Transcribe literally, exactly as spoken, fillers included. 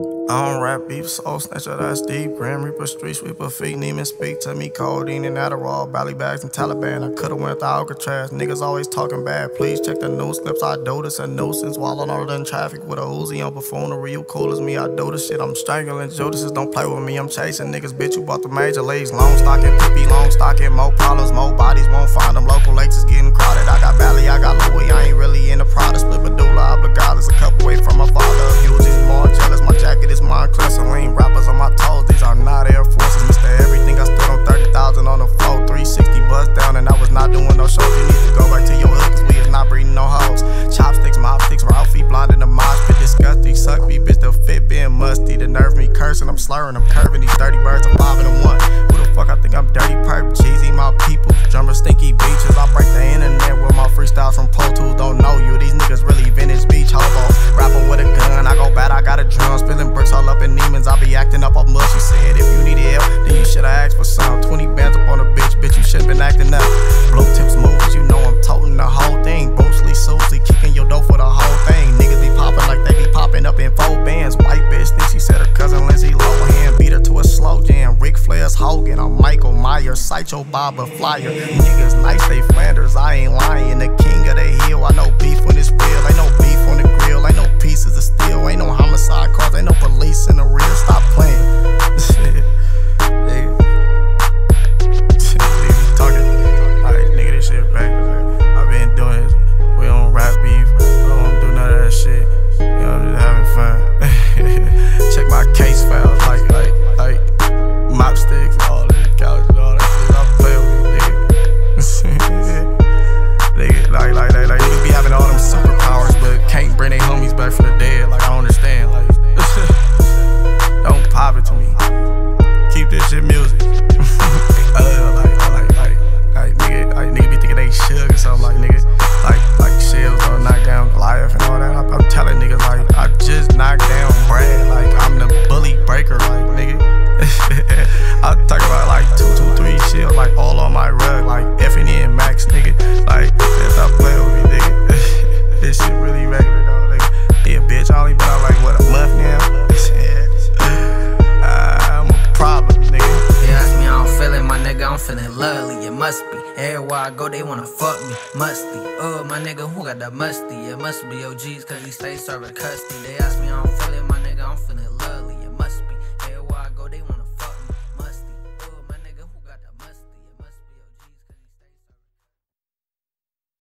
I don't rap beef, soul snatcher, that's deep. Grim Reaper, street sweeper, feet, Neiman speak to me. Codeine and Adderall, Bally bags and Taliban. I could've went to Alcatraz, niggas always talking bad. Please check the news clips, I do this a nuisance. While on all in traffic with a Uzi on buffoonery. You cool as me, I do this shit, I'm strangling Judases. Don't play with me, I'm chasing niggas, bitch, you bought the major leagues. Long stocking, P P, long stocking, more problems, more bodies, won't find them. Local lakes is getting crowded, I got Bally, I got Louis, I ain't really in the Prada. Split medulla oblongata, a couple away from my father. Abuse more jealous, my jacket is Moncler, Celine rappers on my toes, these are not Air Forces. Mister Everything, I stood on thirty thousand on the floor, three sixty bust down, and I was not doing no shows. You need to go back to your hood, cause we is not breeding no hoes. Chopsticks, mopsticks, Ralphie, blonde in the mosh pit, disgusting. Suck me, bitch, the fit being musty. The nerve me cursing, I'm slurring, I'm curving. These thirty birds are five and a one. Who the fuck I think I'm dirty perp? Cheesy, my people, drummer, stinky beaches. I break the internet with my freestyles from Pro Tools. Don't know you, these niggas really vintage beach hobos. Rapping with a gun, I go bad, I got a drum. Spilling bricks all up in Neiman's, I be acting up off mush. She said if you needed help, then you shoulda asked for some. Twenty bands up on a bitch, bitch, you shoulda been acting up. Blue tips moves, you know I'm toting the whole thing. Bruce Lee, Susie, kicking your dough for the whole thing. Niggas be popping like they be popping up in four bands. White bitch thinks she said her cousin Lindsay Lohan beat her to a slow jam. Ric Flair's Hogan, I'm Michael Myers, Sideshow Bob a flyer. Niggas nice, they Flanders, I ain't lying. The king of the hill, I know beef when it's real. Ain't no beef on the grill, ain't no pieces of steel. Ain't no homicide cars, ain't no police in the rear. Stop playing. Shit. Nigga. Shit, nigga talking. Alright, nigga, this shit back. I been doing this. We don't rap beef. We don't do none of that shit. You know, I'm just having fun. Check my case files, like, like, like, mop sticks, all this couch, all that shit. I play with you, nigga. Nigga, like, like, like, like, niggas be having all them superpowers, but can't bring their homies back from the dead. Like, I don't understand. Like, don't pop it to me. Keep this shit music. uh, like, like, like, like, nigga, like, nigga be thinking they shook or something. Like, nigga, like, like, shells gonna knock down Goliath and all that. I'm, I'm telling niggas, like, I just knocked down Brad. Like, I'm the bully breaker, like, nigga. I talk about like two, two, three shit, like all on my rug, like F N N Max, nigga. Like, stop playing with me, nigga. This shit really regular, though, nigga. Yeah, bitch, I only been out like what, a month now? uh, I'm a problem, nigga. They ask me, I don't feel it, my nigga, I'm feeling lovely. It must be. Everywhere I go, they wanna fuck me. Must be. Oh, my nigga, who got that musty? It must be O Gs, cause he stay serving custody. They ask me, I don't feel it, my nigga, I'm feeling lovely.